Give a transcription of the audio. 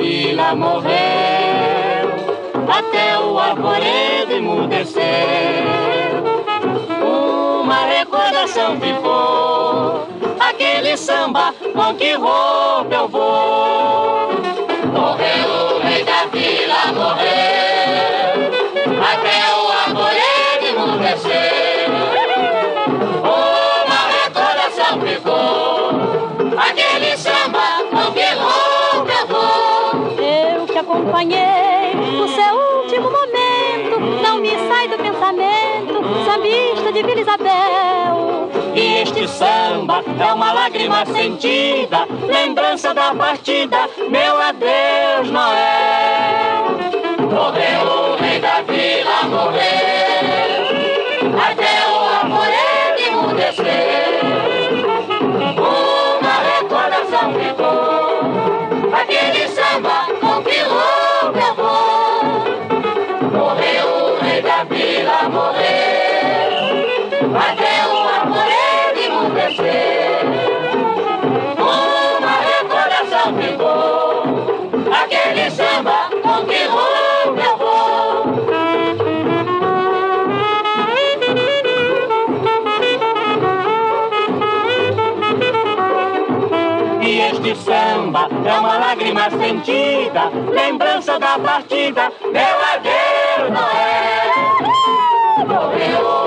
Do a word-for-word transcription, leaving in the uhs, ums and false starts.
vila morreu, até o arvoredo emudeceu. Uma recordação ficou, aquele samba com que roupa eu vou. Morreu o rei da vila, morreu, até o arvoredo emudeceu. Uma recordação ficou, aquele samba com que roupa eu vou. Eu que acompanhei o seu último momento, não me sai do pensamento, sambista de Vila Isabel. E este samba é uma lágrima sentida, lembrança da partida, meu adeus, Noel. Morreu o rei da vila, morreu, até o arvoredo emudeceu. Uma recordação ficou, aquele samba com que roupa eu vou. Morreu o rei da vila, morreu, até o arvoredo emudeceu. Uma recordação ficou, aquele samba com que roupa eu vou. E este samba é uma lágrima sentida, lembrança da partida, meu adeus, Noel. Morreu